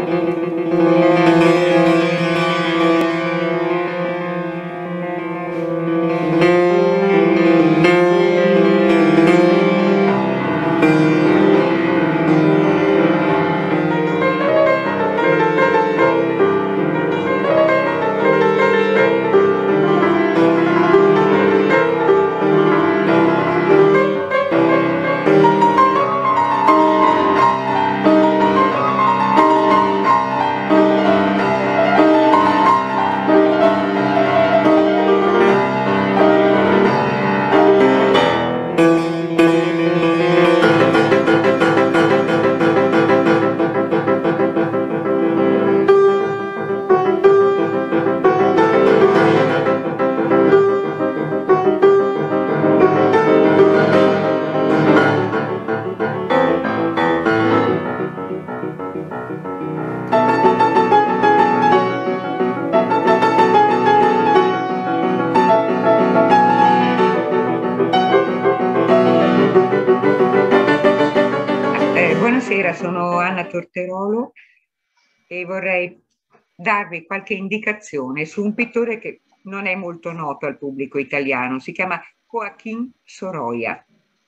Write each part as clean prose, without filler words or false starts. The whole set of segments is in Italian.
Buonasera, sono Anna Torterolo e vorrei darvi qualche indicazione su un pittore che non è molto noto al pubblico italiano. Si chiama Joaquín Sorolla.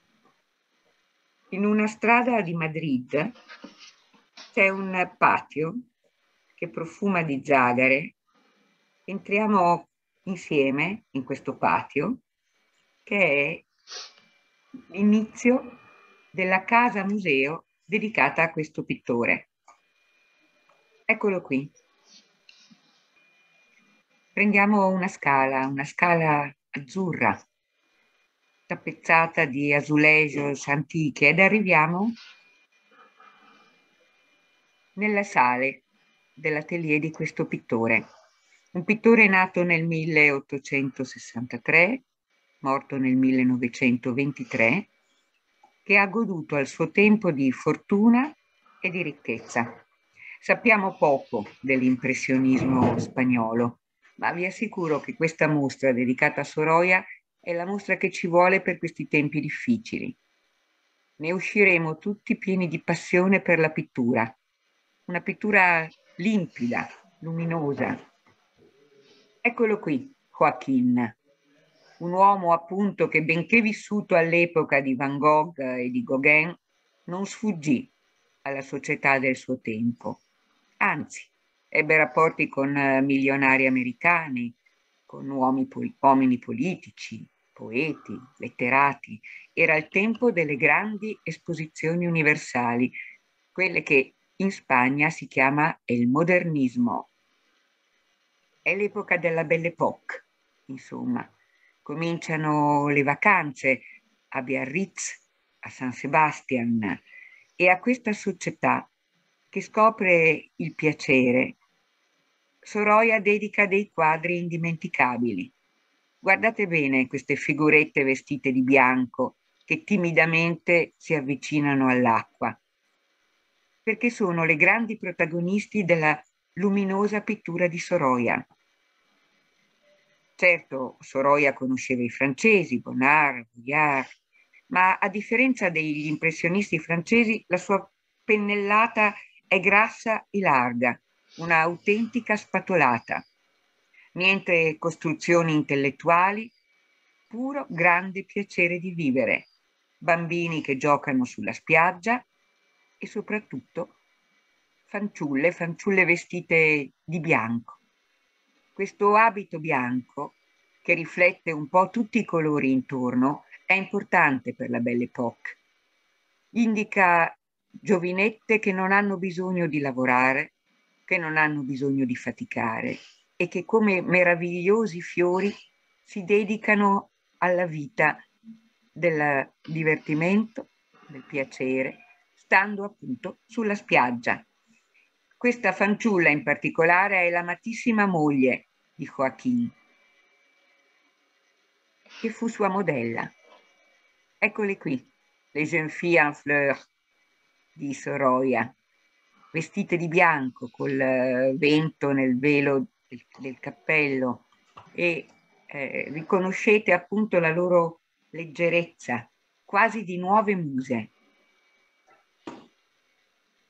In una strada di Madrid c'è un patio che profuma di zagare. Entriamo insieme in questo patio, che è l'inizio della casa museo dedicata a questo pittore. Eccolo qui. Prendiamo una scala azzurra, tappezzata di azulejos antiche, ed arriviamo nella sale dell'atelier di questo pittore. Un pittore nato nel 1863, morto nel 1923, che ha goduto al suo tempo di fortuna e di ricchezza. Sappiamo poco dell'impressionismo spagnolo, ma vi assicuro che questa mostra dedicata a Sorolla è la mostra che ci vuole per questi tempi difficili. Ne usciremo tutti pieni di passione per la pittura, una pittura limpida, luminosa. Eccolo qui, Joaquín, un uomo appunto che, benché vissuto all'epoca di Van Gogh e di Gauguin, non sfuggì alla società del suo tempo. Anzi, ebbe rapporti con milionari americani, con uomini politici, poeti, letterati. Era il tempo delle grandi esposizioni universali, quelle che in Spagna si chiama il modernismo. È l'epoca della Belle Époque, insomma. Cominciano le vacanze a Biarritz, a San Sebastian, e a questa società che scopre il piacere, Sorolla dedica dei quadri indimenticabili. Guardate bene queste figurette vestite di bianco che timidamente si avvicinano all'acqua, perché sono le grandi protagonisti della luminosa pittura di Sorolla. Certo, Sorolla conosceva i francesi, Bonnard, Vuillard, ma a differenza degli impressionisti francesi, la sua pennellata è grassa e larga, una autentica spatolata. Niente costruzioni intellettuali, puro grande piacere di vivere. Bambini che giocano sulla spiaggia e soprattutto fanciulle vestite di bianco. Questo abito bianco, che riflette un po' tutti i colori intorno, è importante per la Belle Époque. Indica giovinette che non hanno bisogno di lavorare, che non hanno bisogno di faticare e che, come meravigliosi fiori, si dedicano alla vita del divertimento, del piacere, stando appunto sulla spiaggia. Questa fanciulla in particolare è l'amatissima moglie di Joaquín, che fu sua modella. Eccole qui, le jeunes filles en fleurs di Sorolla, vestite di bianco, col vento nel velo del cappello, e riconoscete appunto la loro leggerezza, quasi di nuove muse.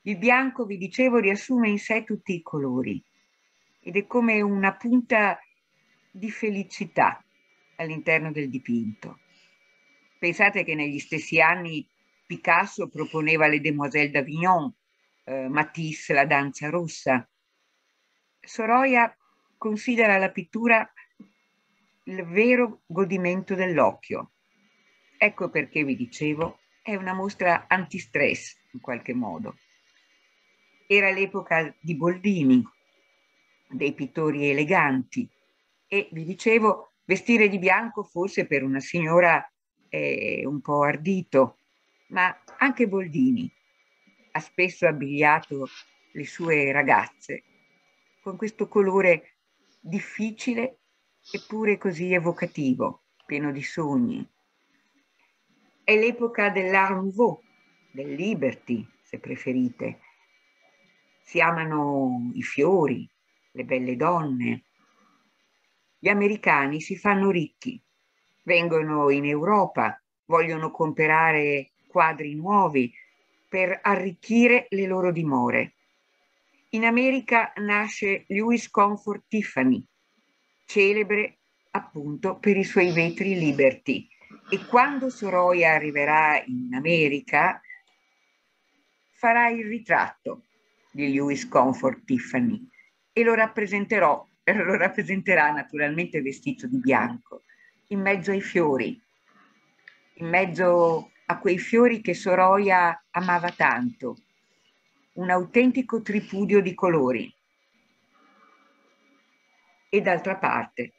Il bianco, vi dicevo, riassume in sé tutti i colori ed è come una punta di felicità all'interno del dipinto. Pensate che negli stessi anni Picasso proponeva le Demoiselles d'Avignon, Matisse la danza rossa. Sorolla considera la pittura il vero godimento dell'occhio. Ecco perché vi dicevo, è una mostra antistress in qualche modo. Era l'epoca di Boldini, dei pittori eleganti, e vi dicevo, vestire di bianco forse per una signora è un po' ardito, ma anche Boldini ha spesso abbigliato le sue ragazze con questo colore difficile eppure così evocativo, pieno di sogni. È l'epoca dell'Art Nouveau, del Liberty, se preferite. Si amano i fiori, le belle donne. Gli americani si fanno ricchi, vengono in Europa, vogliono comprare quadri nuovi per arricchire le loro dimore. In America nasce Louis Comfort Tiffany, celebre appunto per i suoi vetri Liberty. E quando Sorolla arriverà in America, farà il ritratto di Louis Comfort Tiffany e lo rappresenterà naturalmente vestito di bianco, in mezzo ai fiori, in mezzo a quei fiori che Sorolla amava tanto, un autentico tripudio di colori. E d'altra parte,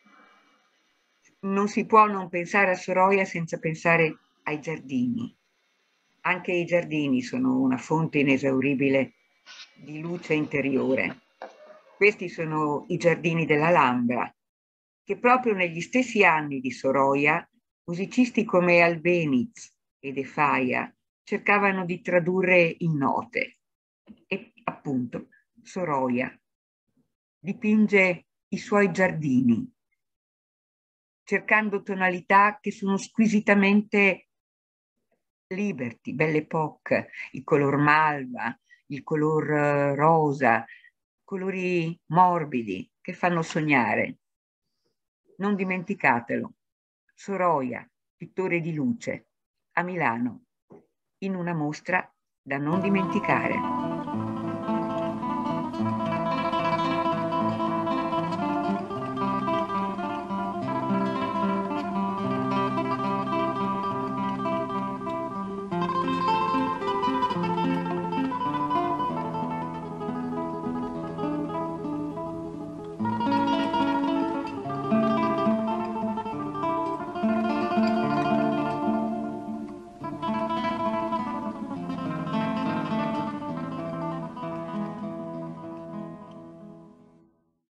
non si può non pensare a Sorolla senza pensare ai giardini. Anche i giardini sono una fonte inesauribile di luce interiore. Questi sono i giardini dell'Alhambra, che proprio negli stessi anni di Sorolla, musicisti come Albéniz e De Falla cercavano di tradurre in note. E appunto Sorolla dipinge i suoi giardini, cercando tonalità che sono squisitamente Liberty, Belle Époque, il color malva, il color rosa, colori morbidi che fanno sognare. Non dimenticatelo, Sorolla, pittore di luce, a Milano, in una mostra da non dimenticare.